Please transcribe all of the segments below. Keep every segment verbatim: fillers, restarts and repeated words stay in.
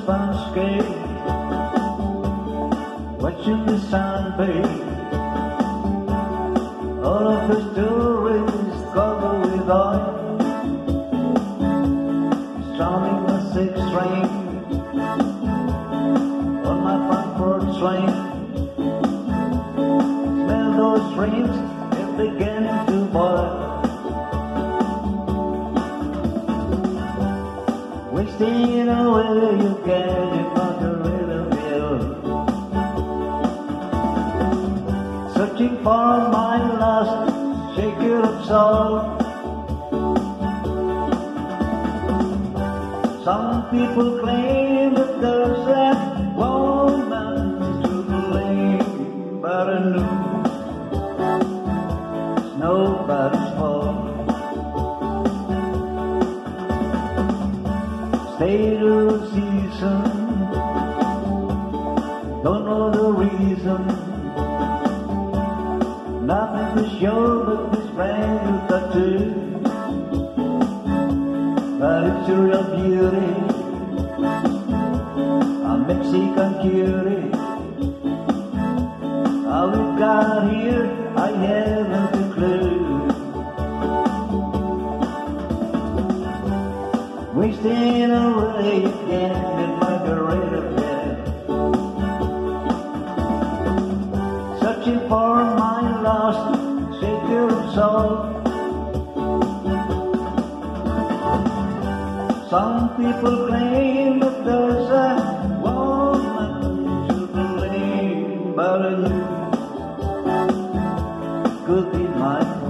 landscape, watching the sun fade. All of her stories covered with oil, strumming the six string on my front porch swing. Smell those dreams, they're beginning to boil. Wasting away you can, you can't rid of you. Searching for my lost shaker of soul. Some people claim that there's a woman to blame, but I know it's nobody's fault. State of the season, don't know the reason. Nothing for sure but this brand new tattoo. But it's your real beauty, a Mexican cutie. How we got here, I haven't a clue. Wasting away again in Margarita bed, searching for my lost shaker of soul. Some people claim that there's a woman to blame, but I knew it could be my fault.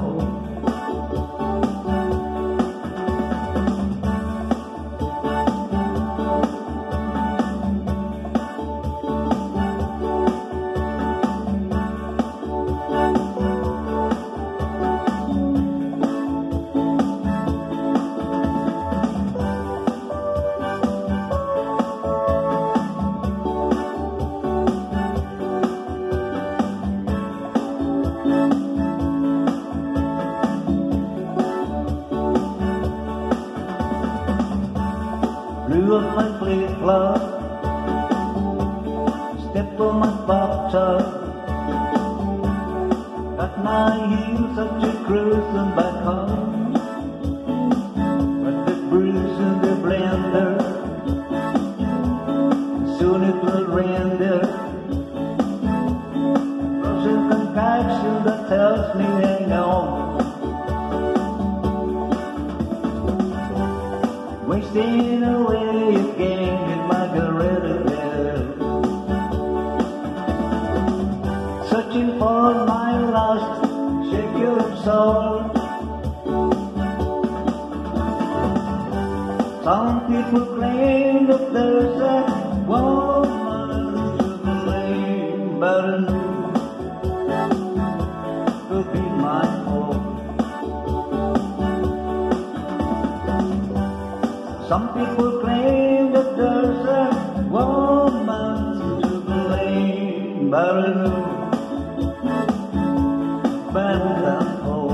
Blew up my flip-flop, stepped on my bathtub, got my heels up to cruising back home. But the bruise in the blender, soon it will render. Frozen compaction that tells me hang on. Wasting away again in Margaritaville, searching for my lost shaker of soul. Some people claim that there's a woman to blame, but I knew it could be my fault. Some people claim that there's a woman to blame, but I know better than all.